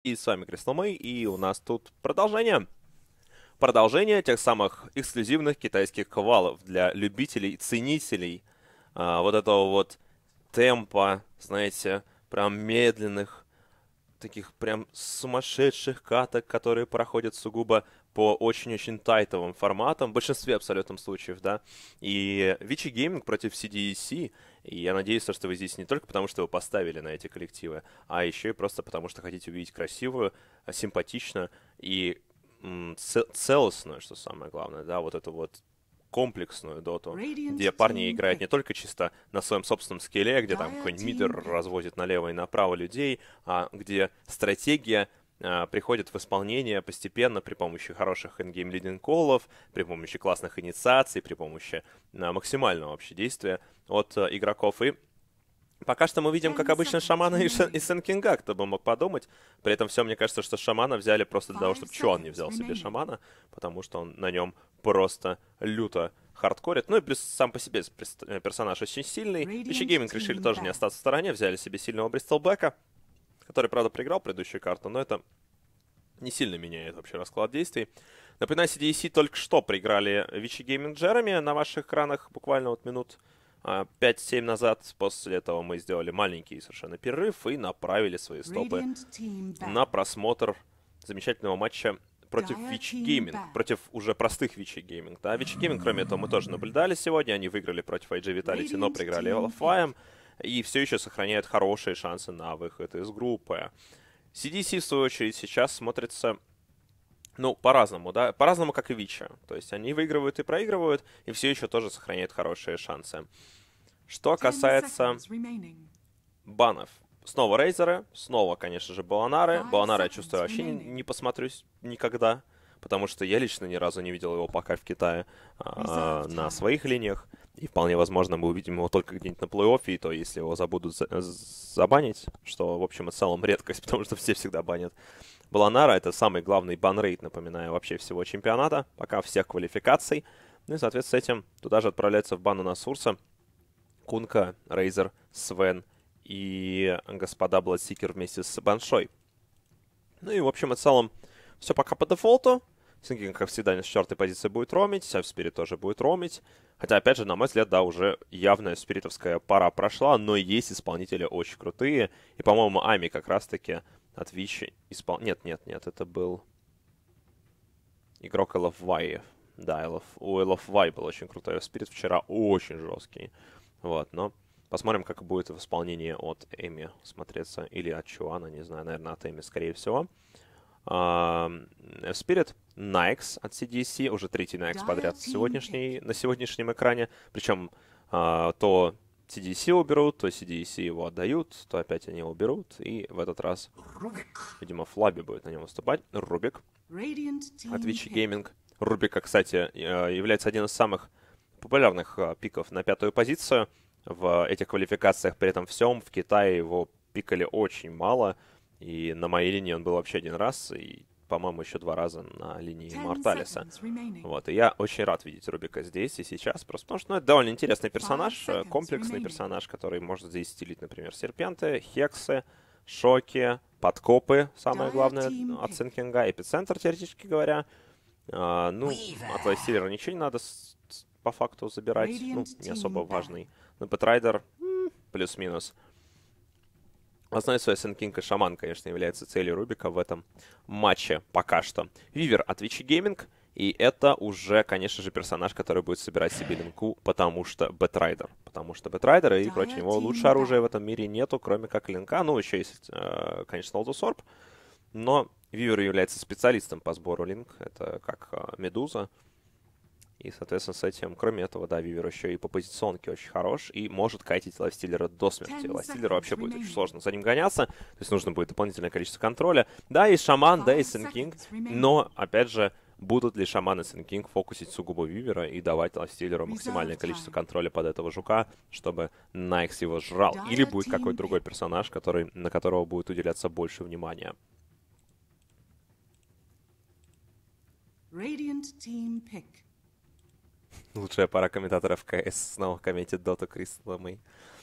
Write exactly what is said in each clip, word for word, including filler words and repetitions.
И с вами Crystal May, и у нас тут продолжение. Продолжение тех самых эксклюзивных китайских квалов для любителей, ценителей а, вот этого вот темпа, знаете, прям медленных, таких прям сумасшедших каток, которые проходят сугубо по очень-очень тайтовым форматам, в большинстве абсолютном случаев, да. И Vici Gaming против си ди и си, и я надеюсь, что вы здесь не только потому, что вы поставили на эти коллективы, а еще и просто потому, что хотите увидеть красивую, симпатичную и м, ц- целостную, что самое главное, да, вот эту вот комплексную доту, Radiant где парни team играют не pick. только чисто на своем собственном скилле, где там Dire какой-нибудь мидер team pick. разводит налево и направо людей, а где стратегия а, приходит в исполнение постепенно при помощи хороших ингейм лидинг коллов, при помощи классных инициаций, при помощи а, максимального вообще действия от а, игроков. И пока что мы видим, как Ten обычно, seconds шамана и, Шен- и remaining. Сенкинга, кто бы мог подумать. При этом все, мне кажется, что шамана взяли просто для того, Five чтобы Чуан не seconds взял себе remaining. шамана, потому что он на нем просто люто хардкорит. Ну и плюс сам по себе перс- э, персонаж очень сильный. Вичи Radiant Гейминг решили team тоже не back. остаться в стороне, взяли себе сильного Бристлбека, который, правда, проиграл предыдущую карту, но это не сильно меняет вообще расклад действий. Напоминаю, си ди и си только что проиграли Вичи Гейминг Джереми на ваших экранах буквально вот минут а, пять-семь назад. После этого мы сделали маленький совершенно перерыв и направили свои стопы Radiant team на back. просмотр замечательного матча против Dire Вичи team Гейминг, back. против уже простых Вичи Гейминг. Да, Вичи Гейминг, кроме этого, мы тоже наблюдали сегодня. Они выиграли против ай джи Vitality, но Radiant проиграли team pick. Элфаем. И все еще сохраняют хорошие шансы на выход из группы. си ди си, в свою очередь, сейчас смотрится, ну, по-разному, да, по-разному, как и Вичи. То есть они выигрывают и проигрывают, и все еще тоже сохраняют хорошие шансы. Что Ten касается seconds remaining. банов. Снова Рейзеры, снова, конечно же, Баланары. Five Баланары, я seconds чувствую, вообще не, remaining. не посмотрюсь никогда, потому что я лично ни разу не видел его пока в Китае а, Reserve на time. своих линиях. И вполне возможно, мы увидим его только где-нибудь на плей-оффе, и то, если его забудут за- забанить, что, в общем и целом, редкость, потому что все всегда банят. Баланара — это самый главный банрейт, напоминаю, вообще всего чемпионата, пока всех квалификаций. Ну и, соответственно, с этим туда же отправляются в бан у нас Урса, Кунка, Рейзер, Свен и господа Бладсикер вместе с Баншой. Ну и, в общем и целом, все пока по дефолту. Сингинг, как всегда, на четвертой позиции будет ромить, Сев Спирит тоже будет ромить. Хотя, опять же, на мой взгляд, да, уже явная спиритовская пора прошла, но есть исполнители очень крутые. И, по-моему, Ами как раз-таки от Вичи испол... Нет, нет, нет, это был игрок эл эф вай. Да, эл эф... у эл эф вай был очень крутой Спирит вчера, очень жесткий. Вот, но посмотрим, как будет в исполнении от Эми смотреться. Или от Чуана, не знаю, наверное, от Эми, скорее всего. Spirit, Найкс от си ди си, уже третий Найкс подряд сегодняшний, на сегодняшнем экране. Причем а, то си ди си уберут, то си ди си его отдают, то опять они его уберут. И в этот раз, видимо, Флаби будет на нем выступать. Рубик Radiant от team Вичи pick. Гейминг. Рубика, кстати, э, является одним из самых популярных э, пиков на пятую позицию в этих квалификациях. При этом всем в Китае его пикали очень мало. И на моей линии он был вообще один раз, и, по-моему, еще два раза на линии Ten Морталиса. seconds remaining. Вот, и я очень рад видеть Рубика здесь и сейчас, просто потому что ну, это довольно интересный персонаж, Five э, seconds комплексный remaining. персонаж, который может здесь стилить, например, серпенты, хексы, шоки, подкопы, самое Dire главное, team от pick. Сенкинга, эпицентр, теоретически говоря. А, ну, от Лайстиллера ничего не надо с- с- по факту забирать, ну, Radiant не особо team back. важный. Но Бэтрайдер плюс-минус. В основе своей Сенкинг и Шаман, конечно, является целью Рубика в этом матче пока что. Вивер от Вичи Гейминг, и это уже, конечно же, персонаж, который будет собирать себе линку, потому что Бэтрайдер. Потому что Бэтрайдер, и против него лучше оружия в этом мире нету, кроме как линка. Ну, еще есть, э, конечно, Олдусорб, но Вивер является специалистом по сбору линк, это как э, Медуза. И, соответственно, с этим, кроме этого, да, Вивер еще и по позиционке очень хорош и может кайтить Лайфстиллера до смерти. Ten Лайфстиллеру вообще seconds будет очень remaining. сложно за ним гоняться, то есть нужно будет дополнительное количество контроля. Да, и Шаман, да, и Five Сенкинг, seconds remaining. но, опять же, будут ли Шаман и Сенкинг фокусить сугубо Вивера и давать Лайфстиллеру максимальное Reserve количество time. контроля под этого жука, чтобы Найкс его жрал. Или Dire будет team какой-то другой pick. персонаж, который, на которого будет уделяться больше внимания. Radiant team pick. Лучшая пара комментаторов КС снова комментит Доту Кристал Мэй.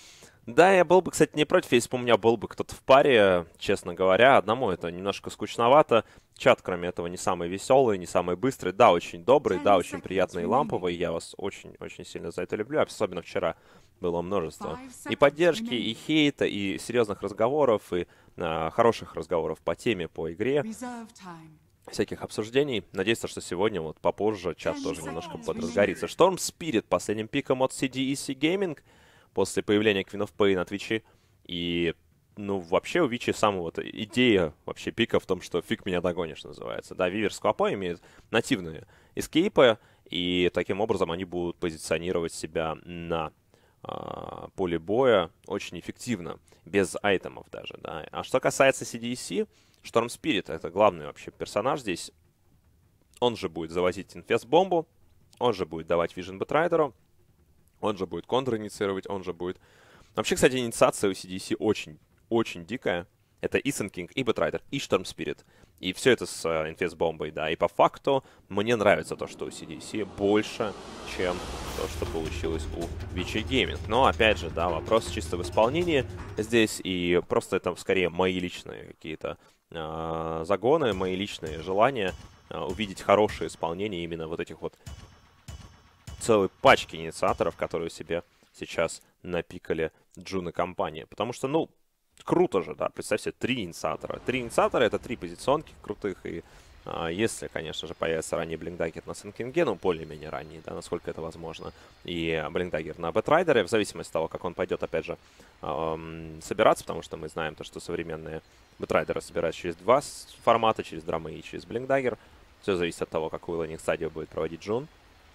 Да, я был бы, кстати, не против, если бы у меня был бы кто-то в паре, честно говоря. Одному это немножко скучновато. Чат, кроме этого, не самый веселый, не самый быстрый. Да, очень добрый, да, очень приятный и ламповый. Я вас очень-очень сильно за это люблю. Особенно вчера было множество и поддержки, и хейта, и серьезных разговоров, и а, хороших разговоров по теме, по игре. Всяких обсуждений. Надеюсь, что сегодня, вот попозже, чат тоже немножко подразгорится. Storm Spirit последним пиком от си ди и си Gaming после появления Queen of Pain на Твиче. И, ну, вообще у Вичи самая вот идея вообще пика в том, что фиг меня догонишь, называется. Да, Вивер с Квапо имеют нативные эскейпы, и таким образом они будут позиционировать себя на а, поле боя очень эффективно, без айтемов даже, да. А что касается си ди и си, Storm Spirit — это главный вообще персонаж здесь. Он же будет завозить инфест-бомбу, он же будет давать Vision Бэтрайдеру, он же будет контр-инициировать, он же будет... Вообще, кстати, инициация у си ди и си очень, очень дикая. Это и Sun King, и Бэтрайдер, и Storm Spirit. И все это с uh, инфест-бомбой, да. И по факту мне нравится то, что у си ди и си больше, чем то, что получилось у Вичи Gaming. Но, опять же, да, вопрос чисто в исполнении здесь. И просто это скорее мои личные какие-то uh, загоны, мои личные желания uh, увидеть хорошее исполнение именно вот этих вот целой пачки инициаторов, которые себе сейчас напикали Джун и компания. Потому что, ну, круто же, да, представь себе, три инициатора. Три инициатора — это три позиционки крутых, и а, если, конечно же, появится ранний Блинкдаггер на Sun King'е, ну, более-менее ранний, да, насколько это возможно, и Блинкдаггер на Бэтрайдере, в зависимости от того, как он пойдет, опять же, эм, собираться, потому что мы знаем то, что современные Бэтрайдеры собираются через два формата, через драмы и через Блинкдаггер. Все зависит от того, какую лейнинг-стадию будет проводить Джун.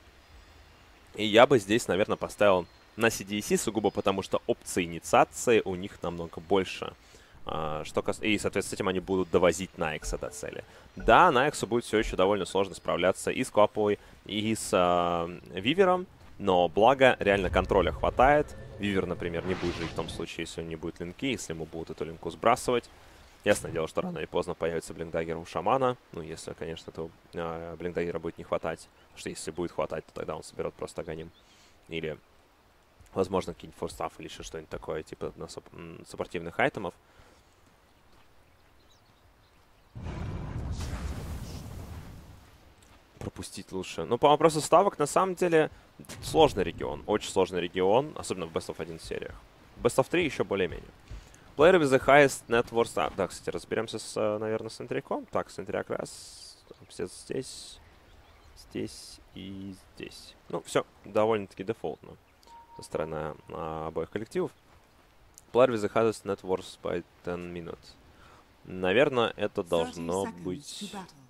И я бы здесь, наверное, поставил на си ди и си сугубо потому, что опции инициации у них намного больше. А, что кас... И, соответственно, с этим они будут довозить Найкса до цели. Да, Найксу будет все еще довольно сложно справляться и с Квапой, и с а, Вивером, но благо реально контроля хватает. Вивер, например, не будет жить в том случае, если у него не будет линки, если ему будут эту линку сбрасывать. Ясное дело, что рано или поздно появится Блинкдаггер у Шамана. Ну, если, конечно, этого э, Блинкдаггера будет не хватать. Потому что если будет хватать, то тогда он соберет просто Аганим. Или, возможно, какие-нибудь форстаф или еще что-нибудь такое, типа на суп суппортивных айтемов. Пропустить лучше. Ну, по вопросу ставок, на самом деле, сложный регион. Очень сложный регион, особенно в Best of один сериях. В Best of три еще более-менее. Player with the highest net worth. А, да, кстати, разберемся с, наверное, с энтриком. Так, с энтрик раз. Все здесь, здесь и здесь. Ну, все довольно-таки дефолтно со стороны а, обоих коллективов. Player with the highest net worth by ten minutes. Наверное, это должно быть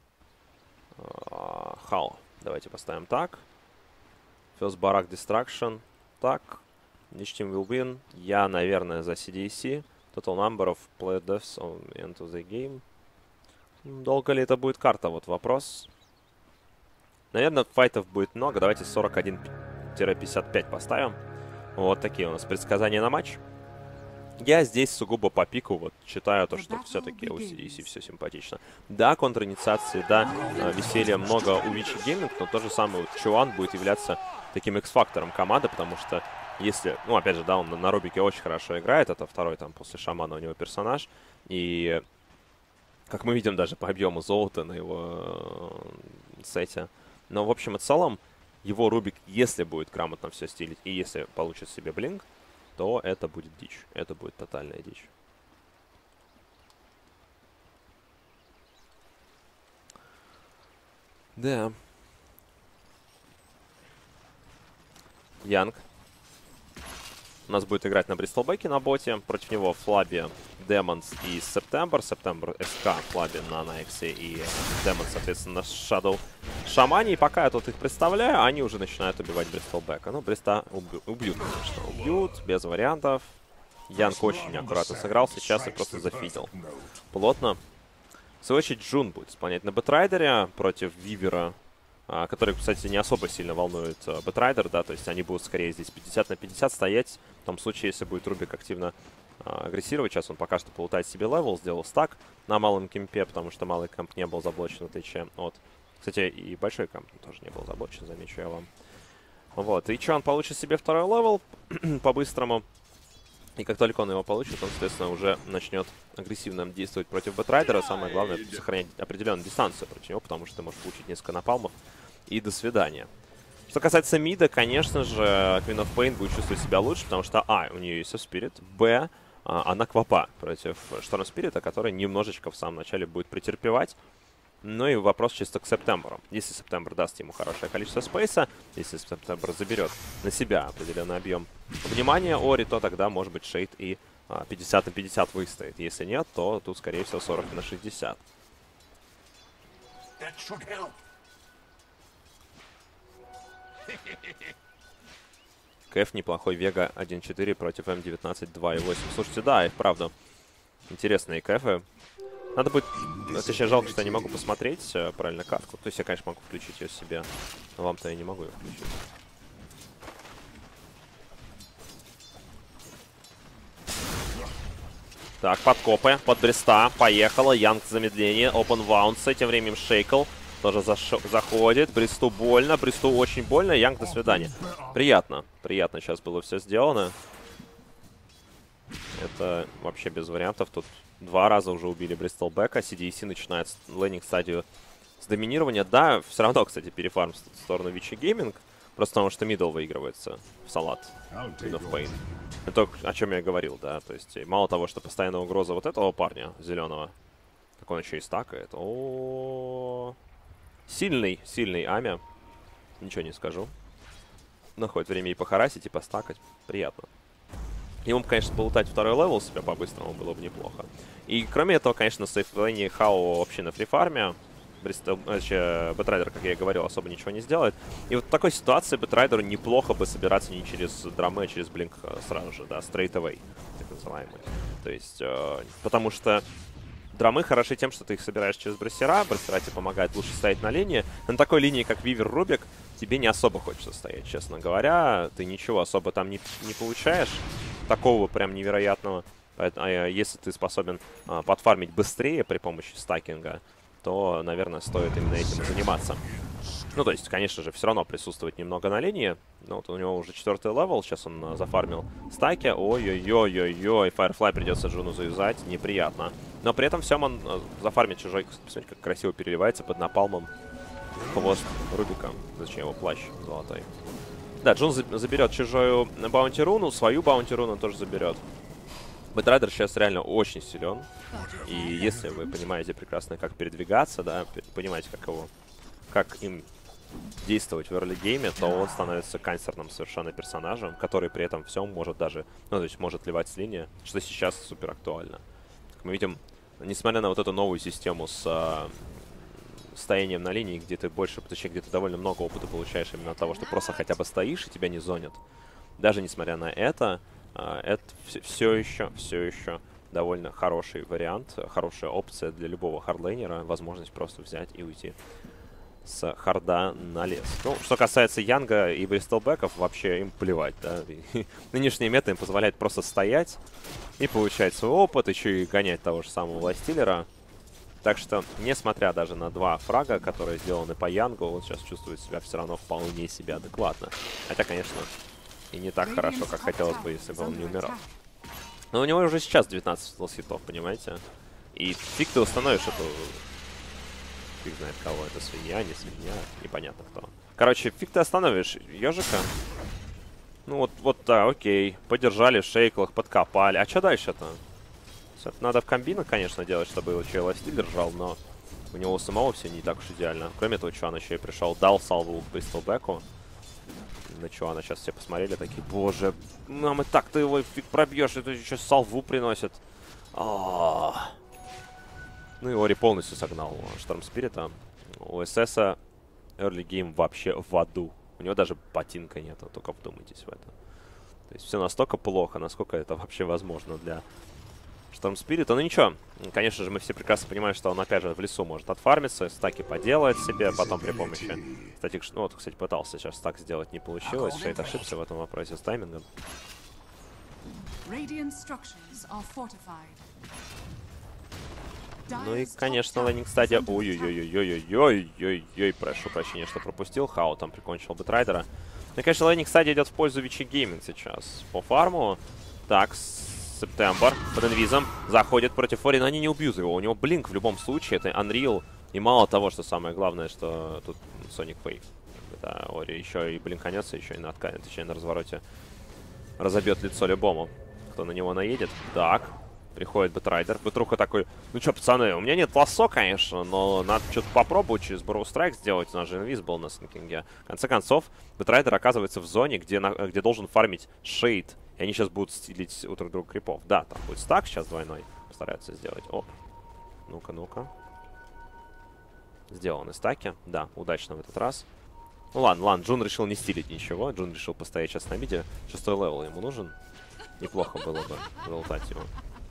а, Хал. Давайте поставим так. First Barak Destruction. Так. Each team will win. Я, наверное, за си ди и си. Total number of player deaths on end of the game. Долго ли это будет карта? Вот вопрос. Наверное, файтов будет много. Давайте сорок один пятьдесят пять поставим. Вот такие у нас предсказания на матч. Я здесь сугубо по пику вот считаю то, что все-таки у си ди и си все симпатично. Да, контр-инициации, да, веселья много у Вичи Gaming, но то же самое вот Чуан будет являться таким X-фактором команды, потому что если, ну, опять же, да, он на, на Рубике очень хорошо играет, это второй там после Шамана у него персонаж, и как мы видим даже по объему золота на его э, сете. Но, в общем и целом, его Рубик, если будет грамотно все стилить, и если получит себе блинк, то это будет дичь. Это будет тотальная дичь. Да. Янг. У нас будет играть на Бристолбеке на боте. Против него в флабе Демонс и Септембр. Септембр СК в флабе на Найксе и Демонс, соответственно, на Shadow Шамане. И пока я тут их представляю, они уже начинают убивать Бристолбека. Ну, Бриста убью, убьют, конечно. Убьют, без вариантов. Янг очень аккуратно сыграл. Сейчас их просто зафидел. Плотно. В свою очередь, Джун будет исполнять на Бэтрайдере против Вивера, который, кстати, не особо сильно волнует Бэтрайдер, да, то есть они будут скорее здесь пятьдесят на пятьдесят стоять, в том случае, если будет Рубик активно а, агрессировать. Сейчас он пока что полутает себе левел, сделал стак на малом кемпе, потому что малый кемп не был заблочен, в отличие от... Кстати, и большой кемп тоже не был заблочен, замечу я вам. Вот, и что, он получит себе второй левел по-быстрому. И как только он его получит, он, соответственно, уже начнет агрессивно действовать против Бэтрайдера. Самое главное — сохранять определенную дистанцию против него, потому что ты можешь получить несколько напалмов. И до свидания. Что касается мида, конечно же, Queen of Pain будет чувствовать себя лучше, потому что, а, у нее есть Spirit, б, она квапа против Шторм Спирита, который немножечко в самом начале будет претерпевать. Ну и вопрос чисто к Септембру. Если Септембр даст ему хорошее количество спейса, если Септембр заберет на себя определенный объем внимания Ори, то тогда, может быть, Шейд и а, пятьдесят на пятьдесят выстоит. Если нет, то тут, скорее всего, сорок на шестьдесят. КФ неплохой, Вега один четыре против эм девятнадцать два и восемь. Слушайте, да, и вправду интересные КФы. Надо будет... Точнее, жалко, что я не могу посмотреть э, правильно катку. То есть я, конечно, могу включить ее себе, но вам-то я не могу ее включить. Так, подкопы под Бреста. Поехала. Янг замедление. Open Bounce. Тем временем Шейкл тоже заходит. Бресту больно. Бресту очень больно. Янг, до свидания. Приятно. Приятно сейчас было все сделано. Это вообще без вариантов. Тут два раза уже убили Бристлбека. си ди си начинает лейнинг стадию с доминирования. Да, все равно, кстати, перефарм в сторону Вичи Гейминг. Просто потому что мидл выигрывается в салат. Queen of Pain. Это то, о чем я говорил, да. То есть мало того, что постоянная угроза вот этого парня зеленого, так он еще и стакает. О, сильный, сильный Амя. Ничего не скажу. Находит время и похарасить, и постакать. Приятно. Ему, конечно, полутать второй левел себя по-быстрому было бы неплохо. И кроме этого, конечно, сейфлейни Хао вообще на фрифарме. Бэтрайдер, как я и говорил, особо ничего не сделает. И вот в такой ситуации Бэтрайдеру неплохо бы собираться не через драмы, а через блинк сразу же, да, straight away, так называемый. То есть, э, потому что драмы хороши тем, что ты их собираешь через брассера, брассера тебе помогает лучше стоять на линии. На такой линии, как Вивер Рубик, тебе не особо хочется стоять, честно говоря. Ты ничего особо там не, не получаешь, такого прям невероятного. А если ты способен а, подфармить быстрее при помощи стакинга, то, наверное, стоит именно этим заниматься. Ну, то есть, конечно же, все равно присутствовать немного на линии. Ну, вот у него уже четвертый левел, сейчас он а, зафармил стаки. Ой-ой-ой-ой-ой, Firefly придется Джуну заюзать, неприятно. Но при этом всем он а, зафармит чужой. Посмотрите, как красиво переливается под напалмом хвост Рубика. Зачем его плащ золотой? Да, Джун заберет чужую баунти-руну, свою баунти-руну тоже заберет. Бэтрайдер сейчас реально очень силен. И если вы понимаете прекрасно, как передвигаться, да, понимаете, как его, как им действовать в эрлигейме, то он становится канцерным совершенно персонажем, который при этом всем может даже, ну, то есть может ливать с линии, что сейчас супер актуально. Как мы видим, несмотря на вот эту новую систему с а, стоянием на линии, где ты больше, точнее, где ты довольно много опыта получаешь именно от того, что просто хотя бы стоишь и тебя не зонят. Даже несмотря на это, это все еще, все еще довольно хороший вариант, хорошая опция для любого хардлейнера, возможность просто взять и уйти с харда на лес. Ну, что касается Янга и Бристлбеков, вообще им плевать, да. Нынешний мета им позволяет просто стоять и получать свой опыт, еще и гонять того же самого Ластиллера. Так что, несмотря даже на два фрага, которые сделаны по Янгу, он сейчас чувствует себя все равно вполне себе адекватно. Хотя, конечно, и не так хорошо, как хотелось бы, если бы он не умирал. Но у него уже сейчас девятнадцать хитов, понимаете? И фиг ты установишь эту... Фиг знает кого, это свинья, не свинья, непонятно кто. Короче, фиг ты остановишь ежика. Ну вот, вот, да, окей. Подержали в шейклах, подкопали. А что дальше-то? Это надо в комбинах, конечно, делать, чтобы его еще и лайфстиль держал, но у него самого все не так уж идеально. Кроме того, Чуан еще и пришел, дал салву Бристлбеку. На Чуана сейчас все посмотрели, такие, боже, нам и так ты его фиг пробьешь, это еще салву приносит. А-а-а. Ну и Ори полностью согнал Шторм Спирита. У ССа early game вообще в аду. У него даже ботинка нету, только вдумайтесь в это. То есть все настолько плохо, насколько это вообще возможно для Шторм Спирита. Ну ничего, конечно же, мы все прекрасно понимаем, что он опять же в лесу может отфармиться, стаки поделать себе, потом при помощи... Кстати, ну вот, кстати, пытался сейчас стак сделать, не получилось. Шейд ошибся в этом вопросе с таймингом. Ну и, конечно, лейнинг стадия... Ой-ой-ой-ой-ой-ой-ой-ой-ой, прошу прощения, что пропустил. Хао там прикончил Бэтрайдера. Ну и, конечно, лейнинг стадия идет в пользу Вичи Гейминг сейчас. По фарму Так, Септембр под инвизом заходит против Ори, но они не убьют его. У него блинк в любом случае, это Unreal. И мало того, что самое главное, что тут Sonic Wave. Да, Ори еще и блинканется, еще и на откане, точнее на развороте разобьет лицо любому, кто на него наедет. Так, приходит Бэтрайдер. Бэтруха такой, ну что, пацаны, у меня нет лассо, конечно, но надо что-то попробовать через Burrow Strike сделать. У нас же инвиз был на Снкинге. В конце концов, Бэтрайдер оказывается в зоне, где, на, где должен фармить Шейд. И они сейчас будут стилить у друг друга крипов. Да, там будет стак сейчас двойной. Постараются сделать. Оп. Ну-ка, ну-ка. Сделаны стаки. Да, удачно в этот раз. Ну ладно, ладно, Джун решил не стилить ничего. Джун решил постоять сейчас на миде. Шестой левел ему нужен. Неплохо было бы залутать его.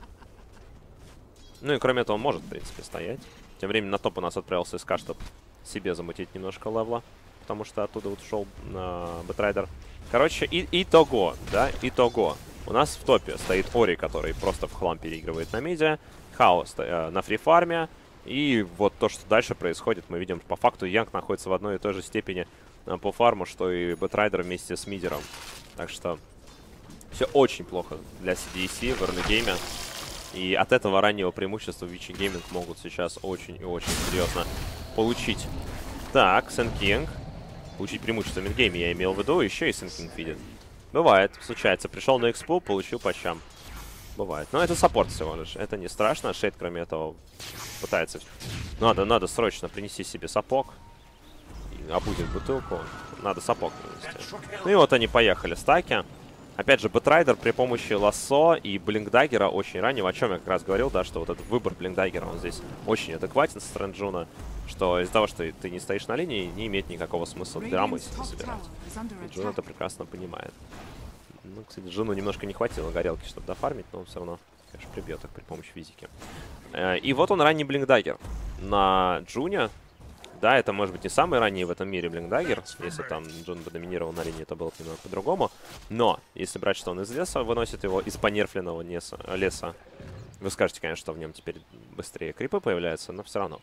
Ну и кроме этого он может, в принципе, стоять. Тем временем на топ у нас отправился СК, чтобы себе замутить немножко левла. Потому что оттуда вот ушел на Бэтрайдер. Короче, и, итого, да, итого. У нас в топе стоит Ори, который просто в хлам переигрывает на миде. Хаос э, на фрифарме. И вот то, что дальше происходит, мы видим, по факту Янг находится в одной и той же степени э, по фарму, что и Бэтрайдер вместе с мидером. Так что все очень плохо для си ди си в Early И от этого раннего преимущества Вичи Гейминг могут сейчас очень и очень серьезно получить. Так, Сенкинг. Получить преимущество в мидгейме, я имел в виду, еще и Сенкинг видит. Бывает, случается. Пришел на экспу, получил по щам. Бывает. Но это саппорт всего лишь. Это не страшно. Шейд, кроме этого, пытается... Надо, надо срочно принести себе сапог. И обудить бутылку. Надо сапог принести. Ну и вот они поехали. Стаки. Опять же, Бэтрайдер при помощи лассо и блинкдаггера очень раннего, о чем я как раз говорил, да, что вот этот выбор блинкдаггера, он здесь очень адекватен со стороны Джуна, что из-за того, что ты не стоишь на линии, не имеет никакого смысла драмы себе собирать. И Джун это прекрасно понимает. Ну, кстати, Джуну немножко не хватило горелки, чтобы дофармить, но он все равно, конечно, прибьет их при помощи физики. И вот он, ранний блинкдаггер на Джуне. Да, это может быть не самый ранний в этом мире блинкдаггер. Если там Джун бы доминировал на линии, это было бы немного по-другому. Но, если брать, что он из леса выносит его, из понерфленного леса, леса, вы скажете, конечно, что в нем теперь быстрее крипы появляются, но все равно.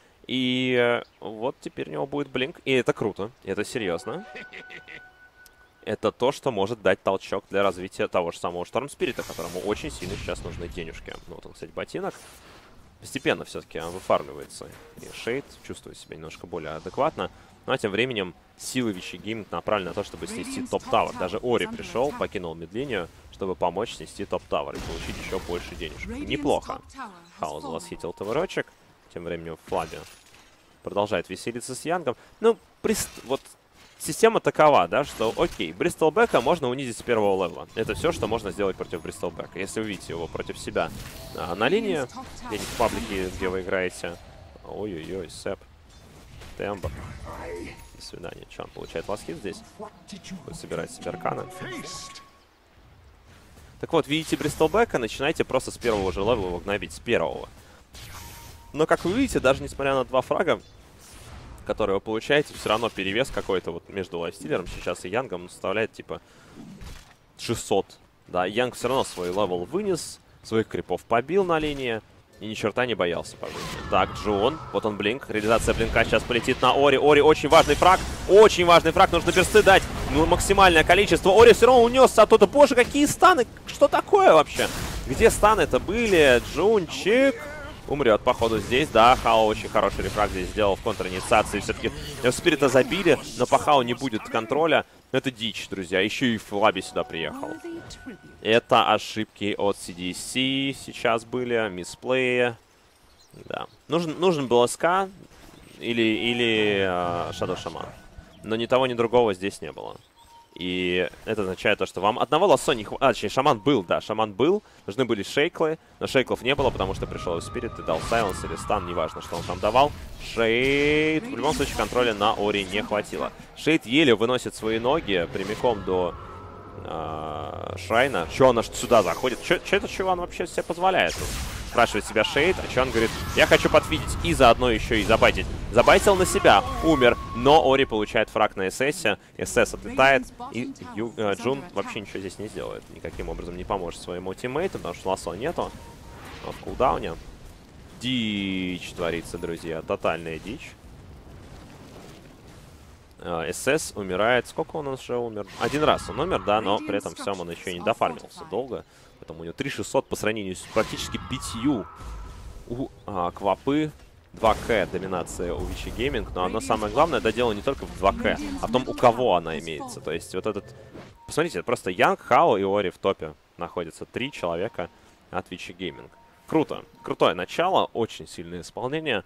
И вот теперь у него будет блинк. И это круто, это серьезно. Это то, что может дать толчок для развития того же самого Шторм Спирита, которому очень сильно сейчас нужны денежки. Ну, вот он, кстати, ботинок. Постепенно все-таки выфармливается. И Шейд чувствует себя немножко более адекватно. Ну а тем временем силы Вичи Гейминг направлены на то, чтобы снести топ-тавер. Даже Ори пришел, покинул мид-линию, чтобы помочь снести топ-тавер и получить еще больше денежек. Неплохо. Хаос восхитил таверочек. Тем временем Флаби продолжает веселиться с Янгом. Ну, прист... вот... Система такова, да, что, окей, Бристолбека можно унизить с первого левела. Это все, что можно сделать против Бристолбека. Если увидите его против себя а, на линии, где-нибудь в паблике, где вы играете. Ой-ой-ой, Сэп. Тембр. До свидания. Че, он получает ласкит здесь? Будет собирать себе арканы. Так вот, видите Бристолбека, начинайте просто с первого же левела его гнобить, с первого. Но, как вы видите, даже несмотря на два фрага, который вы получаете, все равно перевес какой-то вот между лайфстиллером сейчас и Янгом составляет типа шестьсот. Да, Янг все равно свой левел вынес, своих крипов побил на линии и ни черта не боялся по жизни. Так, Джун, вот он блинк, реализация блинка сейчас полетит на Ори. Ори очень важный фраг, очень важный фраг, нужно берсты дать, ну, максимальное количество. Ори все равно унесся оттуда. Боже, какие станы, что такое вообще? Где станы-то были? Джунчик умрет, походу, здесь. Да, Хао очень хороший рефраг здесь сделал в контр-инициации. Все-таки Спирита забили, но по Хао не будет контроля. Это дичь, друзья. Еще и Флаби сюда приехал. Это ошибки от си ди си сейчас были. Мисплеи. Да. Нужен, нужен был СК или, или э, Shadow Shaman. Но ни того, ни другого здесь не было. И это означает то, что вам одного лассо не хватает. А, точнее, шаман был, да, шаман был. Нужны были шейклы, но шейклов не было, потому что пришел Спирит и дал сайленс или стан, неважно, что он там давал. Шейд. В любом случае, контроля на Ори не хватило. Шейд еле выносит свои ноги прямиком до э, Шрайна. Че он аж сюда заходит? Че этот чуван вообще себе позволяет? Спрашивает себя Шейд, а че он говорит, я хочу подфидить и заодно еще и забайтить. Забайтил на себя, умер, но Ори получает фраг на эс-эссе, эс-эс отлетает, и Ю, э, Джун вообще ничего здесь не сделает. Никаким образом не поможет своему тиммейту, потому что лассо нету. Он в кулдауне. Дичь творится, друзья, тотальная дичь. эс-эс умирает. Сколько он уже умер? Один раз он умер, да, но при этом всем он еще не дофармился долго. Поэтому у него три тысячи шестьсот по сравнению с практически пятью у а, Квапы. два ка доминация у Вичи Гейминг, но оно самое главное, это дело не только в два ка, а в том, у кого она имеется. То есть вот этот... Посмотрите, это просто Янг, Хао и Ори в топе находятся. Три человека от Вичи Гейминг. Круто. Крутое начало, очень сильное исполнение.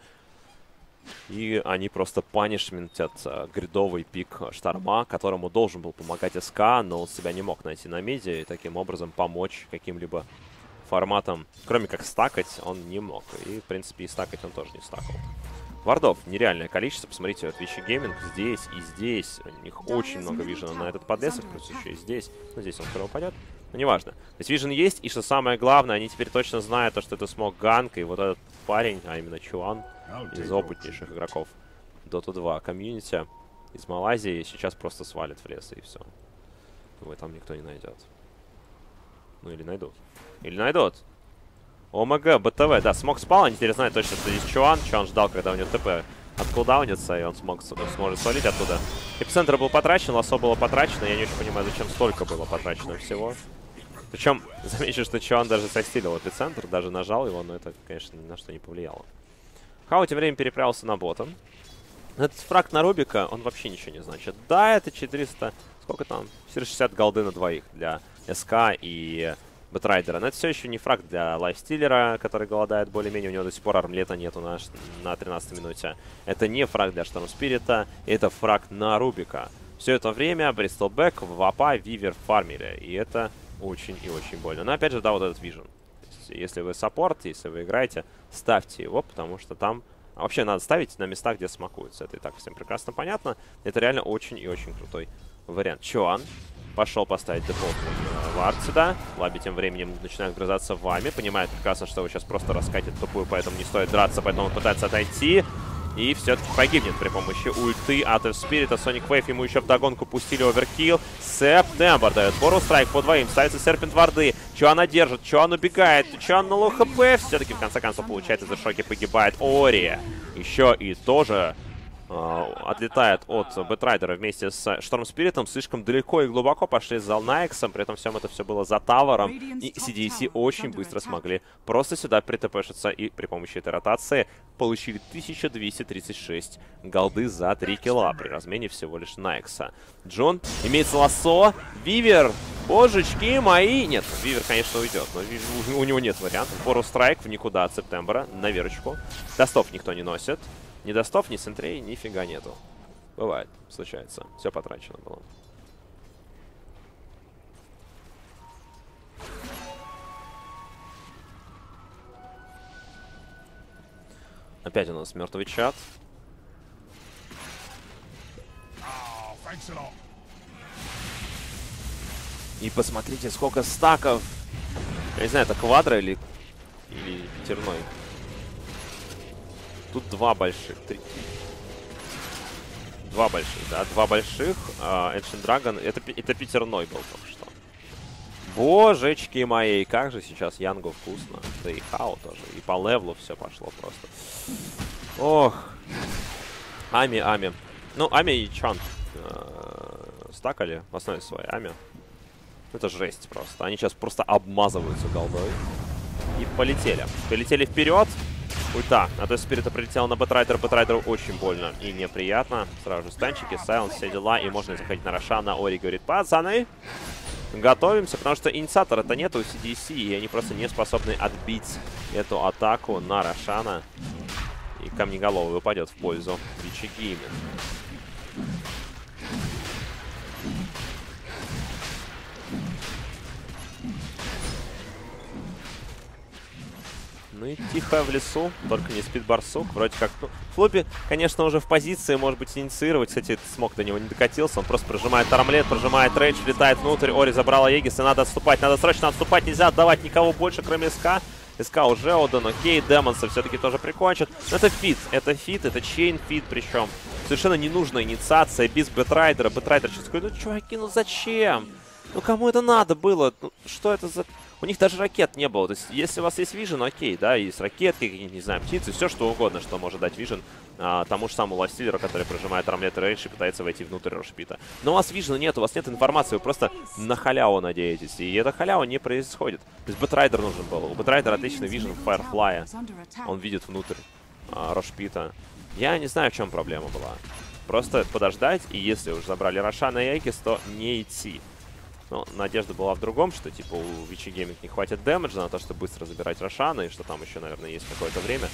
И они просто панишментят uh, гридовый пик Шторма, которому должен был помогать СК, но он себя не мог найти на миде и таким образом помочь каким-либо форматом, кроме как стакать, он не мог. И, в принципе, и стакать он тоже не стакал. Вардов нереальное количество. Посмотрите, вот Вичи Гейминг здесь и здесь. У них очень много вижена на этот подлесок, плюс еще и здесь. Ну, здесь он скоро упадет. Но неважно. То есть вижен есть, и что самое главное, они теперь точно знают, то, что это смог ганг, и вот этот парень, а именно Чуан, из опытнейших игроков Дота два комьюнити из Малайзии, сейчас просто свалит в лес, и все. Его там никто не найдет. Ну или найдут. Или найдут. ОМГ, БТВ. Да, смог спал. Они теперь знают точно, что здесь Чуан. Чуан ждал, когда у него ТП откулдаунится, и он смог, сможет свалить оттуда. Эпицентр был потрачен, лассо было потрачено. Я не очень понимаю, зачем столько было потрачено всего. Причем, замечу, что Чуан даже состилил эпицентр, даже нажал его, но это, конечно, ни на что не повлияло. Хао тем временем переправился на бота. Этот фраг на Рубика, он вообще ничего не значит. Да, это четыреста... Сколько там? четыреста шестьдесят голды на двоих для СК и Бэтрайдера. Но это все еще не фраг для Лайфстиллера, который голодает более-менее. У него до сих пор армлета нету на, на тринадцатой минуте. Это не фраг для Штормспирита, это фраг на Рубика. Все это время Бристлбэк, Вапа, Вивер фармили. И это очень и очень больно. Но опять же, да, вот этот вижен. Если вы саппорт, если вы играете, ставьте его, потому что там... Вообще надо ставить на местах, где смакуется. Это и так всем прекрасно понятно. Это реально очень и очень крутой вариант. Чуан пошел поставить дефолтный вард сюда. Лаби тем временем начинает грызаться в вами. Понимает прекрасно, что его сейчас просто раскатит тупую, поэтому не стоит драться, поэтому он пытается отойти. И все-таки погибнет при помощи ульты от Спирита. Sonic Wave ему еще вдогонку пустили оверкилл. Септембр дает фору страйк по двоим. Ставится Серпент варды. Чуана держит, Чуан убегает. Чуан на лоу хп. Все-таки в конце концов получает из-за шоки погибает Ори. Еще и тоже э, отлетает от Бэтрайдера вместе с Штормспиритом. Слишком далеко и глубоко пошли за Найксом. При этом всем это все было за тавером. И си ди си очень быстро смогли просто сюда притпшиться. И при помощи этой ротации получили тысяча двести тридцать шесть голды за три килла при размене всего лишь Найкса. Джон, имеется лассо. Вивер, божечки мои. Нет, Вивер, конечно, уйдет, но у него нет вариантов. Фору страйк в никуда от Септембра на верочку. Достов никто не носит. Ни достов, ни центрей, нифига нету. Бывает, случается. Все потрачено было. Опять у нас мертвый чат. И посмотрите, сколько стаков. Я не знаю, это квадро или, или пятерной. Тут два больших. Три. Два больших, да. Два больших. Uh, Ancient Dragon. Это, это пятерной был только что. Божечки мои, как же сейчас Янгу вкусно. Да и Хао тоже. И по левелу все пошло просто. Ох. Ами, Ами. Ну, Ами и Чан э, стакали в основе своей. Ами. Это жесть просто. Они сейчас просто обмазываются голдой. И полетели. Полетели вперед. Ульта. А то Спирита прилетела на Бэтрайдера. Бэтрайдеру очень больно и неприятно. Сразу же станчики, сайленс, все дела. И можно заходить на Рошана. Ори говорит, пацаны, готовимся, потому что инициатора-то нет у си ди си, и они просто не способны отбить эту атаку на Рошана. И камнеголовый упадет в пользу Вичи Гейминг. Ну и тихо в лесу, только не спит барсук. Вроде как, ну, Флоппи, конечно, уже в позиции, может быть, инициировать. Кстати, смог до него не докатился. Он просто прожимает армлет, прожимает рейдж, летает внутрь. Ори забрала Егис, и надо отступать. Надо срочно отступать, нельзя отдавать никого больше, кроме СК. СК уже отдан, окей, Демонса все-таки тоже прикончит. Но это фит, это фит, это чейн фит причем. Совершенно ненужная инициация без Бэтрайдера. Бэтрайдер сейчас такой, ну чуваки, ну зачем? Ну кому это надо было? Ну, что это за... У них даже ракет не было. То есть, если у вас есть вижен, окей, да, есть ракетки, какие-нибудь, не знаю, птицы, все что угодно, что может дать вижен а, тому же самому лайфстиллеру, который прожимает армлет и рейдж и пытается войти внутрь Рошпита. Но у вас вижена нет, у вас нет информации, вы просто на халяву надеетесь. И эта халява не происходит. То есть Бэтрайдер нужен был. У Бэтрайдера отличный вижен Файрфлая. Он видит внутрь а, Рошпита. Я не знаю, в чем проблема была. Просто подождать, и если уж забрали Рошана и Экис, то не идти. Но надежда была в другом, что типа у Вичи Гейминг не хватит дэмэджа на то, чтобы быстро забирать Рошана, и что там еще, наверное, есть какое-то время.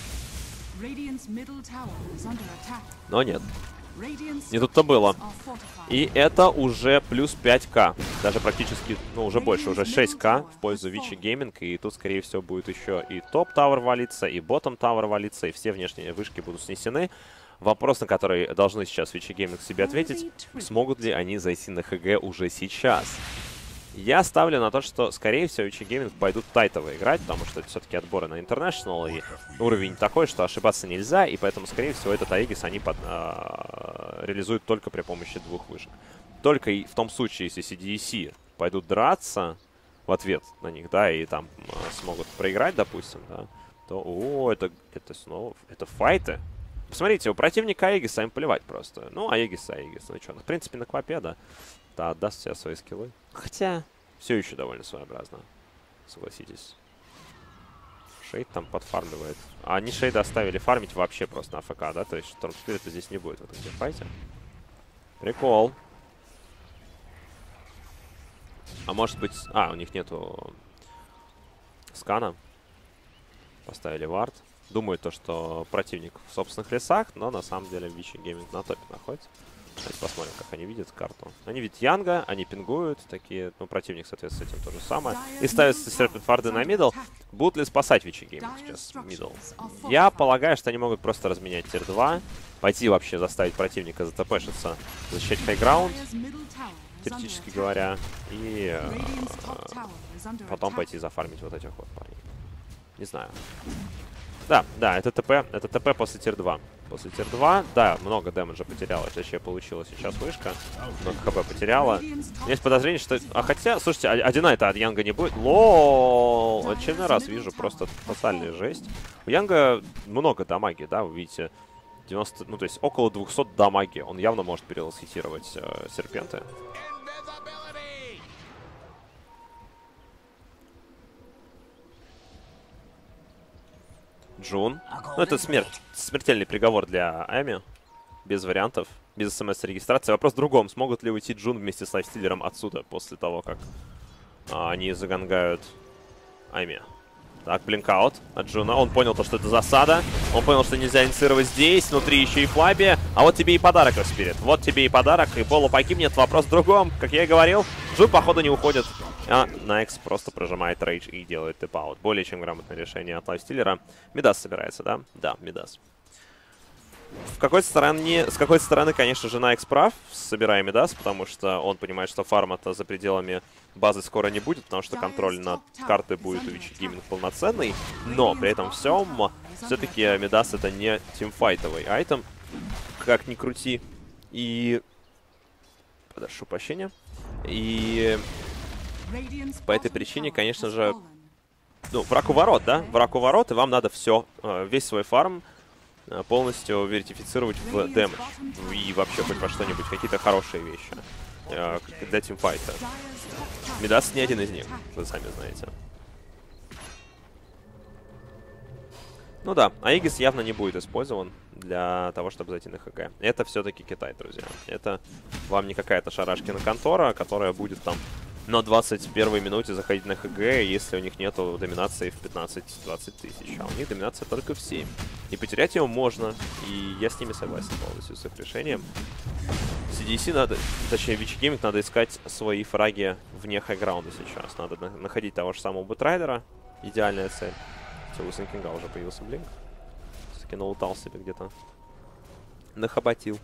Но нет. Не тут-то было. И это уже плюс пять ка. Даже практически, ну, уже больше, уже шесть ка в пользу Вичи Гейминг. И тут, скорее всего, будет еще и топ-тавер валиться, и ботtom-тавер валиться, и все внешние вышки будут снесены. Вопрос, на который должны сейчас Вичи Гейминг себе ответить, смогут ли они зайти на ХГ уже сейчас. Я ставлю на то, что, скорее всего, Вичи Гейминг пойдут тайтово играть, потому что это все-таки отборы на International, и уровень такой, что ошибаться нельзя, и поэтому, скорее всего, этот Аегис они под, а, реализуют только при помощи двух вышек. Только и в том случае, если си ди си пойдут драться в ответ на них, да, и там а, смогут проиграть, допустим, да, то, о, это, это снова, это файты. Посмотрите, у противника Аегиса им плевать просто. Ну, Аегис, Аегис, ну что, в принципе, на квапе, да. Да, отдаст все свои скиллы. Хотя, все еще довольно своеобразно. Согласитесь. Шейд там подфармливает. А они Шейда оставили фармить вообще просто на АФК, да? То есть Штормспирита здесь не будет в этом файте. Прикол. А может быть... А, у них нету скана. Поставили вард. Думаю, то, что противник в собственных лесах, но на самом деле Вичи Гейминг на топе находится. Давайте посмотрим, как они видят карту. Они видят Янга, они пингуют, такие, ну, противник, соответственно, с этим то же самое. И ставятся серпентфарды на мидл. Будут ли спасать Вичи Гейминг сейчас мидл? Я полагаю, что они могут просто разменять тир два, пойти вообще заставить противника затпшиться, защищать хайграунд, теоретически говоря, и э, потом пойти зафармить вот этих вот парней. Не знаю. Да, да, это ТП, это ТП после тир два. После тир два, да, много дэмэджа потеряла. Точнее, получила сейчас вышка. Много хп потеряла. Есть подозрение, что... А хотя, слушайте, один это от Янга не будет. Лол! Очередной раз вижу просто тотальная жесть. У Янга много дамаги, да, вы видите. девяносто, ну, то есть около двухсот дамаги. Он явно может перелосхитировать э, серпенты. Джун. Ну, это смерть. Смертельный приговор для Ами. Без вариантов. Без смс-регистрации. Вопрос в другом. Смогут ли уйти Джун вместе с лайфстиллером отсюда после того, как а, они загангают Ами? Так, блинкаут от Джуна. Он понял то, что это засада. Он понял, что нельзя инициировать здесь. Внутри еще и Флаби. А вот тебе и подарок, Распирит. Вот тебе и подарок. И Полу погибнет. Вопрос в другом. Как я и говорил, Джун, походу, не уходит. А Найкс просто прожимает рейдж и делает тэп-аут. Более чем грамотное решение от лайфстиллера. Мидас собирается, да? Да, Мидас. В какой-то стороне, с какой-то стороны, конечно же, Найкс прав, собирая Мидас, потому что он понимает, что фарма-то за пределами базы скоро не будет, потому что контроль над картой будет у Вичи Гейминг полноценный. Но при этом всем, все-таки Мидас это не тимфайтовый айтем, как ни крути. И... Прошу прощения. И... По этой причине, конечно же, ну, враг у ворот, да? Враг у ворот, и вам надо все, весь свой фарм полностью вертифицировать в дэмэдж. И вообще хоть во что-нибудь, какие-то хорошие вещи для тимфайта. Мидас не один из них, вы сами знаете. Ну да, Аегис явно не будет использован для того, чтобы зайти на ХГ. Это все-таки Китай, друзья. Это вам не какая-то шарашкина контора, которая будет там на двадцать первой минуте заходить на ХГ, если у них нету доминации в пятнадцать-двадцать тысяч. А у них доминация только в семь. И потерять его можно. И я с ними согласен полностью с их решением. си ди си надо, точнее, Вичи Гейминг надо искать свои фраги вне хайграунда сейчас. Надо на находить того же самого Бэтрайдера. Идеальная цель. Все, у Синкинга уже появился блинк. Все-таки налутал себе где-то. Нахоботил.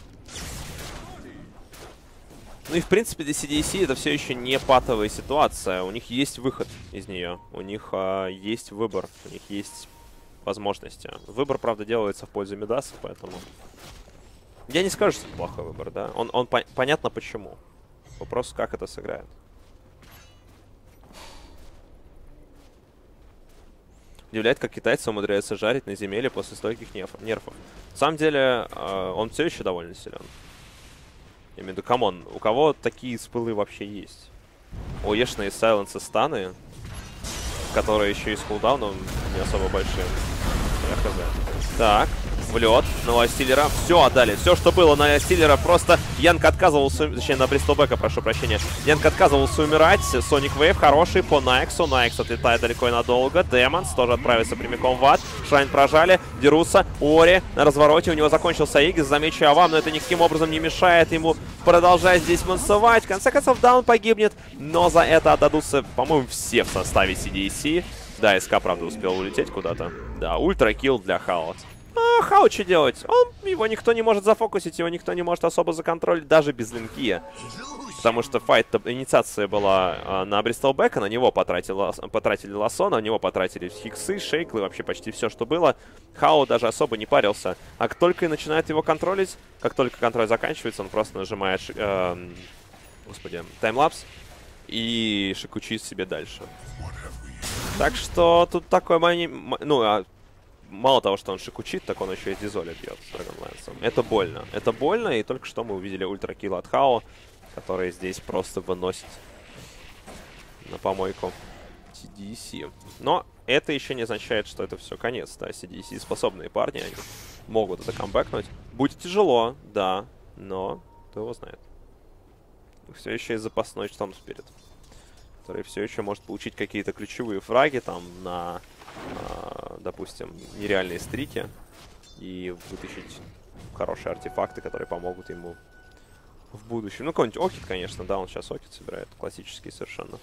Ну и в принципе для си ди си это все еще не патовая ситуация. У них есть выход из нее. У них а, есть выбор. У них есть возможности. Выбор, правда, делается в пользу Мидаса, поэтому... Я не скажу, что это плохой выбор, да. Он, он по понятно почему. Вопрос, как это сыграет. удивляет, как китайцы умудряются жарить на земле после стольких нерфов. На самом деле, э, он все еще довольно силен. Я имею в виду, камон, у кого такие спылы вообще есть? У Ешна и Сайленса станы, которые еще и с кулдауном не особо большие. Я хз. Так, в лед на Ластиллера. Все отдали. Все, что было на Ластиллера. Просто Янг отказывался, точнее, на Бристлбека, прошу прощения. Янг отказывался умирать. Соник Вейв хороший по Найксу. Найкс отлетает далеко и надолго. Демонс тоже отправится прямиком в ад. Шрайн прожали. Дерутся. Ори на развороте. У него закончился Игс. Замечу я вам, но это никаким образом не мешает ему продолжать здесь мансовать. В конце концов, даун погибнет. Но за это отдадутся, по-моему, все в составе си ди си. Да, СК, правда, успел улететь куда-то. Да, ультракилл для Хао. А, Хао что делать? Он, его никто не может зафокусить, его никто не может особо законтролить, даже без линки. Потому что файт, инициация была а, на Бристлбека, на него потратили, потратили лассо, на него потратили хиксы, шейклы, вообще почти все, что было. Хао даже особо не парился. А как только начинает его контролить, как только контроль заканчивается, он просто нажимает, э, господи, таймлапс и шикучит себе дальше. Так что тут такой мани... Ну, а мало того, что он шикучит, так он еще и Дизоля бьет с Драгонлэнсом. Это больно. Это больно, и только что мы увидели ультракилл от Хао, который здесь просто выносит на помойку си ди си. Но это еще не означает, что это все конец. Да, си ди си способные парни, они могут это камбэкнуть. Будет тяжело, да, но кто его знает. Все еще есть запасной Storm Spirit, который все еще может получить какие-то ключевые фраги там на, э, допустим, нереальные стрики и вытащить хорошие артефакты, которые помогут ему в будущем. Ну, какой-нибудь Окит, конечно, да, он сейчас Окит собирает, классический совершенно.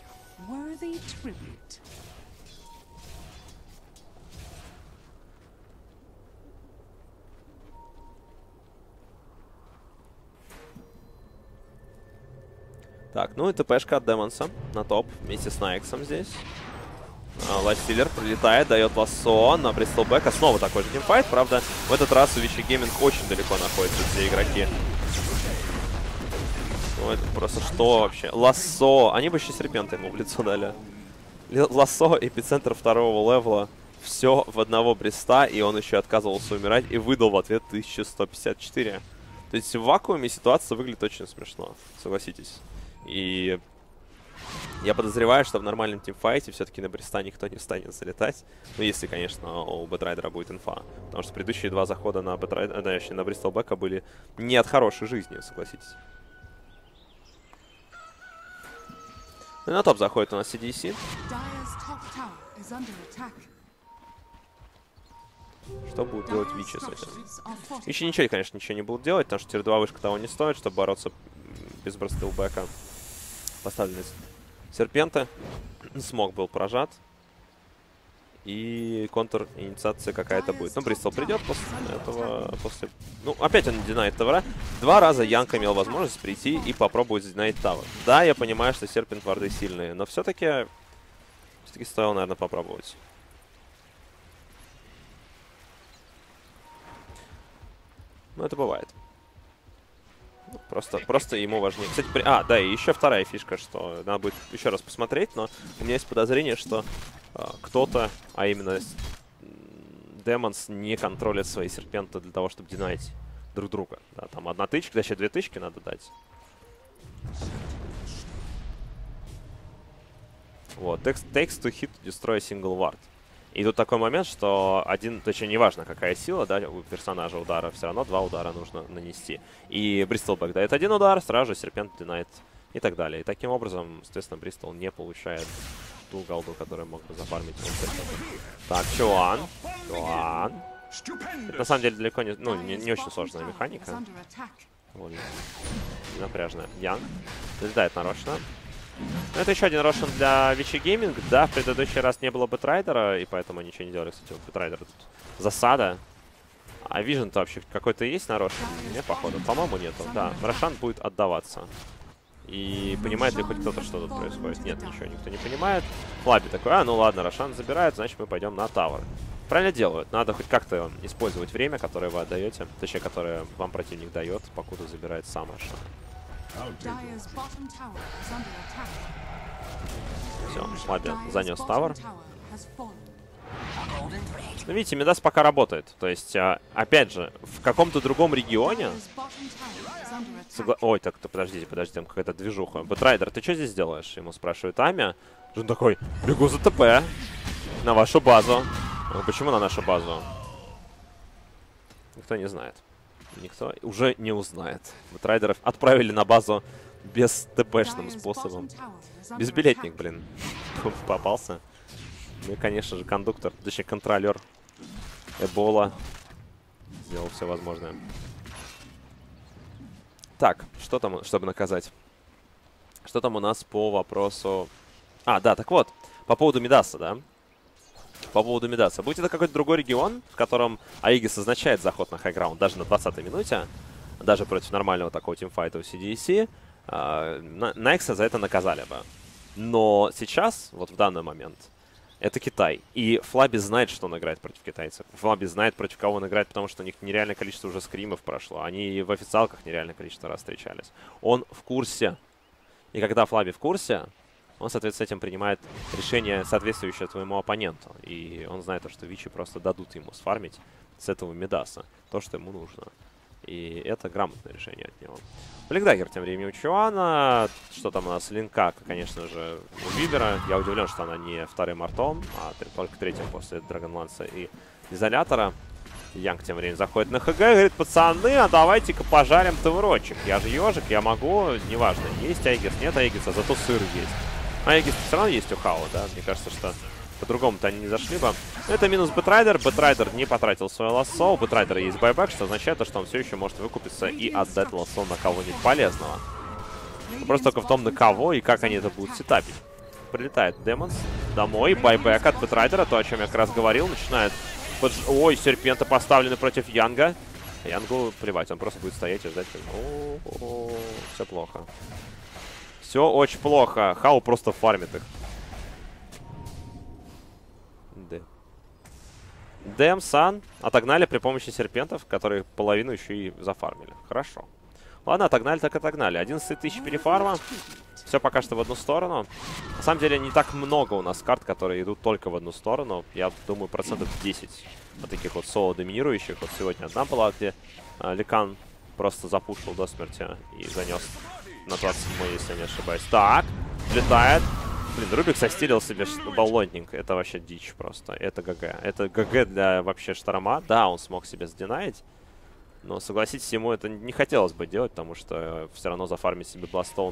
Так, ну и ТПшка от Демонса на топ вместе с Найксом здесь. Ластиллер прилетает, дает лассо на Бристлбека. Снова такой же тимфайт, правда, в этот раз у Вичи Гейминг очень далеко находятся все игроки. Ну это просто что вообще? Лассо! Они бы еще серпента ему в лицо дали. Лассо, эпицентр второго левела. Все в одного Бриста, и он еще отказывался умирать и выдал в ответ тысяча сто пятьдесят четыре. То есть в вакууме ситуация выглядит очень смешно, согласитесь. И я подозреваю, что в нормальном тимфайте все-таки на Бриста никто не станет залетать. Ну, если, конечно, у Бэтрайдера будет инфа. Потому что предыдущие два захода на, Бэтрайдер, да, на Бристлбека были не от хорошей жизни, согласитесь. И на топ заходит у нас си ди си. Что будут делать Вичи с этим? Вичи ничего, конечно, ничего не будут делать, потому что тир два вышка того не стоит, чтобы бороться без Бристлбека. Поставлены серпенты. Смог был прожат. И контр-инициация какая-то будет. Ну, Бристл придет после этого. После... Ну, опять он динает тавра. Два раза Янг имел возможность прийти и попробовать динать тавр. Да, я понимаю, что серпент варды сильные, но все-таки все-таки стоило, наверное, попробовать. Ну, это бывает. Просто, просто ему важнее. Кстати, при... а, да, и еще вторая фишка, что надо будет еще раз посмотреть, но у меня есть подозрение, что э, кто-то, а именно Демонс, не контролит свои серпенты для того, чтобы динать друг друга. Да, там одна тычка, да, еще две тычки надо дать. Вот, takes to hit to destroy single ward. И тут такой момент, что один, точнее, неважно, какая сила, да, у персонажа удара, все равно два удара нужно нанести. И Бристлбек дает один удар, сразу же серпент динает и так далее. И таким образом, естественно, Бристл не получает ту голду, которую мог бы зафармить. Так, Чуан. Чуан. Это, на самом деле, далеко не, ну, не, не очень сложная механика. Вот. Напряжная. Янг. Залетает нарочно. Ну, это еще один рошен для Вичи Гейминг. Да, в предыдущий раз не было Бэтрайдера, и поэтому ничего не делали. Кстати, у Бэтрайдера тут засада. А Вижн-то вообще какой-то есть на рошен? Нет, походу. По-моему, нету. Да, Рошан будет отдаваться. И понимает ли хоть кто-то, что тут происходит? Нет, ничего никто не понимает. Флаби такой, а, ну ладно, Рошан забирает, значит мы пойдем на Тавр. Правильно делают. Надо хоть как-то использовать время, которое вы отдаете. Точнее, которое вам противник дает, покуда забирает сам Рошан. Все, Флаби занес тавер. Ну, видите, Мидас пока работает. То есть, а, опять же, в каком-то другом регионе... Согла... Ой, так-то подождите, подождите, там какая-то движуха. Бэтрайдер, ты что здесь делаешь? Ему спрашивает Амя. Он такой, бегу за ТП на вашу базу. А почему на нашу базу? Никто не знает. Никто уже не узнает. Бэтрайдеров отправили на базу без ТПшным способом. Безбилетник, блин, попался. Ну и, конечно же, кондуктор, точнее, контролер Эбола сделал все возможное. Так, что там, чтобы наказать? Что там у нас по вопросу... А, да, так вот, по поводу Мидаса, да? По поводу Мидаса. Будет это какой-то другой регион, в котором Аигис означает заход на хайграунд даже на двадцатой минуте, даже против нормального такого тимфайта у си ди си, Найкса за это наказали бы. Но сейчас, вот в данный момент, это Китай. И Флаби знает, что он играет против китайцев. Флаби знает, против кого он играет, потому что у них нереальное количество уже скримов прошло. Они в официалках нереальное количество раз встречались. Он в курсе. И когда Флаби в курсе, он, соответственно, с этим принимает решение, соответствующее твоему оппоненту. И он знает, что Вичи просто дадут ему сфармить с этого Мидаса то, что ему нужно. И это грамотное решение от него. Бликдаггер тем временем у Чуана. Что там у нас? Линка, конечно же, у Вибера. Я удивлен, что она не вторым артом, а только третьим после Драгонланса и Изолятора. Янг тем временем заходит на ХГ, говорит, пацаны, а давайте-ка пожарим таврочек. Я же ежик, я могу, неважно, есть Аигис, нет Аигиса, зато сыр есть. А Аигис все равно есть у Хао, да? Мне кажется, что по-другому-то они не зашли бы. Это минус Бэтрайдер. Бэтрайдер не потратил свое лассо. У Бэтрайдера есть байбэк, что означает, что он все еще может выкупиться и отдать лассо на кого-нибудь полезного. Вопрос только в том, на кого и как они это будут сетапить. Прилетает Демонс домой. Байбэк от Бэтрайдера, то, о чем я как раз говорил. Начинает... Подж... Ой, серпенты поставлены против Янга. Янгу плевать, он просто будет стоять и ждать. О-о-о, все плохо. Все очень плохо. Хау просто фармит их. Дэм, Сан отогнали при помощи серпентов, которые половину еще и зафармили. Хорошо. Ладно, отогнали, так отогнали. одиннадцать тысяч перефарма. Все пока что в одну сторону. На самом деле, не так много у нас карт, которые идут только в одну сторону. Я думаю, процентов десять от таких вот соло-доминирующих. Вот сегодня одна была, где а, Ликан просто запушил до смерти и занес на двадцать седьмой, если я не ошибаюсь. Так, летает. Блин, Рубик состилил себе баллонник. Это вообще дичь просто. Это ГГ. Это ГГ для вообще Шторма. Да, он смог себе сдинать. Но, согласитесь, ему это не хотелось бы делать, потому что все равно зафармить себе Бластоун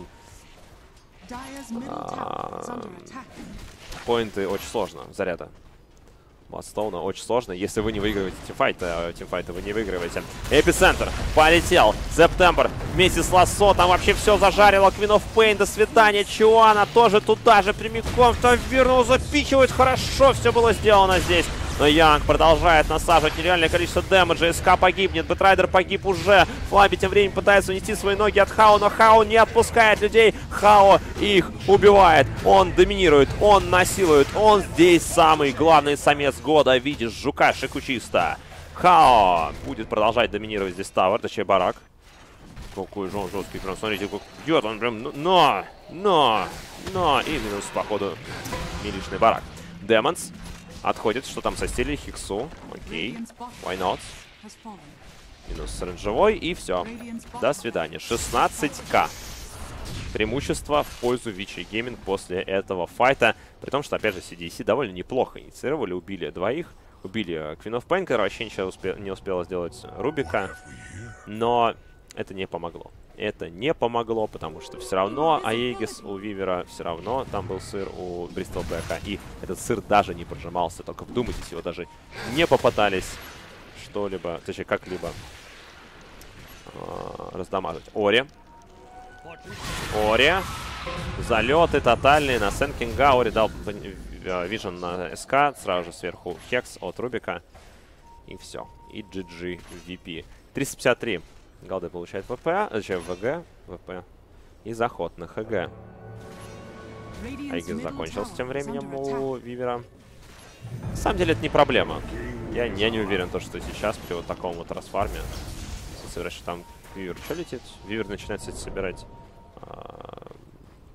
а, поинты очень сложно. Заряда Бластоуна очень сложно, если вы не выигрываете тимфайт, а тимфайты вы не выигрываете. Эпицентр полетел. Септембр вместе с лассо. Там вообще все зажарило. Queen of Pain, до свидания. Чуана тоже туда же прямиком. Там вернул, запичивает. Хорошо все было сделано здесь. Но Янг продолжает насаживать нереальное количество дэмэджа. СК погибнет. Бэтрайдер погиб уже. Флаби тем временем пытается унести свои ноги от Хао, но Хао не отпускает людей. Хао их убивает. Он доминирует, он насилует. Он здесь самый главный самец года. Видишь, жука шикучиста. Хао будет продолжать доминировать здесь тавер, точнее барак. Какой же он жесткий. Прям смотрите, как идет. Он прям, но, но, но. И минус, походу, милишный барак. Демонс отходит, что там со стилей Хиксу. Окей, why not? Минус рейнджевой, и все. До свидания. шестнадцать ка. Преимущество в пользу Вичи Гейминг после этого файта. При том, что, опять же, си ди си довольно неплохо инициировали. Убили двоих. Убили Queen of Pain, которая вообще ничего успе не успела сделать Рубика. Но это не помогло. Это не помогло, потому что все равно Аегис у Вивера, все равно там был сыр у Бристол Бэка. И этот сыр даже не прожимался. Только вдумайтесь, его даже не попытались что-либо, точнее, как-либо э, раздамажить. Ори. Ори. Залеты тотальные на Сенкинга. Ори дал вижен на СК. Сразу же сверху Хекс от Рубика. И все. И джи джи ви пи. триста пятьдесят три. Галдэ получает ВП, зачем ВГ, ВП. И заход на ХГ. Айгис закончился тем временем у Вивера. На самом деле это не проблема. Я, я не уверен, то, что сейчас при вот таком вот расфарме, если там Вивер что летит? Вивер начинает собирать а...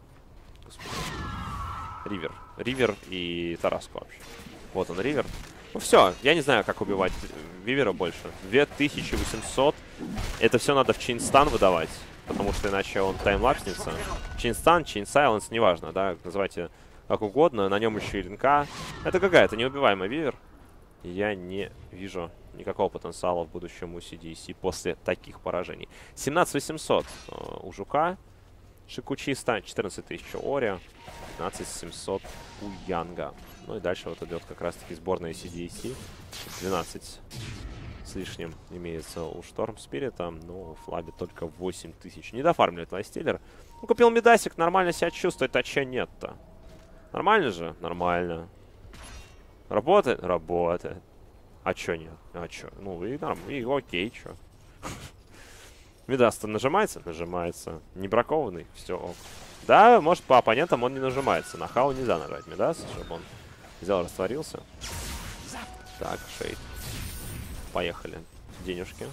Ривер. Ривер и Тараску вообще. Вот он, Ривер. Ну все, я не знаю, как убивать Вивера больше. две тысячи восемьсот. Это все надо в Чейнстан выдавать, потому что иначе он таймлапснется. Чейнстан, Чейн Сайленс, неважно, да, называйте как угодно. На нем еще и линка. Это какая-то неубиваемый Вивер. Я не вижу никакого потенциала в будущем у си ди си после таких поражений. семнадцать восемьсот у Жука. Шикучиста, четырнадцать тысяч у Ори, пятнадцать семьсот у Янга. Ну и дальше вот идет как раз-таки сборная си ди си. двенадцать с лишним имеется у Шторм Спирита, но у Флаби только восемь тысяч. Не дофармливает Лайстиллер. Ну, купил Медасик, нормально себя чувствует, а че нет-то? Нормально же? Нормально. Работает? Работает. А чё нет? А чё? Ну и норм, и окей, чё. Медас-то нажимается? Нажимается. Не бракованный? Все ок. Да, может по оппонентам он не нажимается. На Хау нельзя нажать Медас, чтобы он взял, растворился. Так, Шейд. Поехали. Денежки.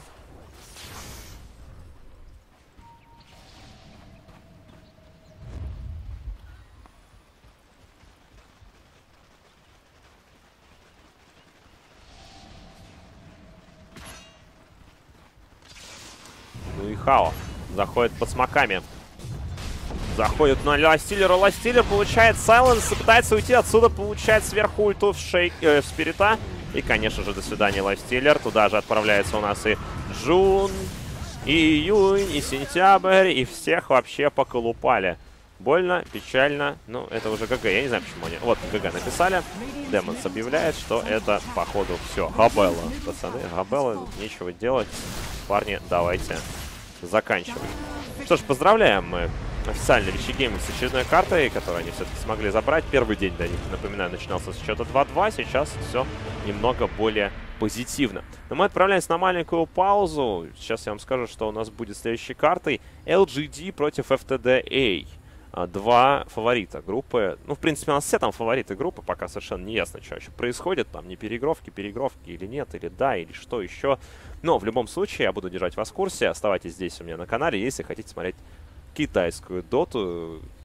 Ну и Хао заходит под смоками. Заходит на Ластиллера. Ластиллер получает сайленс и пытается уйти отсюда. Получает сверху ульту в, шейк, э, в Спирита. И, конечно же, до свидания, Ластиллер. Туда же отправляется у нас и Джун, и июнь, и сентябрь. И всех вообще поколупали. Больно, печально. Ну, это уже ГГ. Я не знаю, почему они... Вот, ГГ написали. Демонс объявляет, что это, походу, все. Габелла, пацаны. Габелла, тут нечего делать. Парни, давайте заканчивать. Что ж, поздравляем мы официально Вичи Гейминг с очередной картой, которую они все-таки смогли забрать. Первый день для них, напоминаю, начинался с счета два-два. Сейчас все немного более позитивно. Но мы отправляемся на маленькую паузу. Сейчас я вам скажу, что у нас будет следующей картой. эл джи ди против эф ти ди эй. Два фаворита группы. Ну, в принципе, у нас все там фавориты группы. Пока совершенно не ясно, что еще происходит. Там не переигровки, переигровки или нет, или да, или что еще. Но в любом случае я буду держать вас в курсе. Оставайтесь здесь у меня на канале, если хотите смотреть китайскую доту.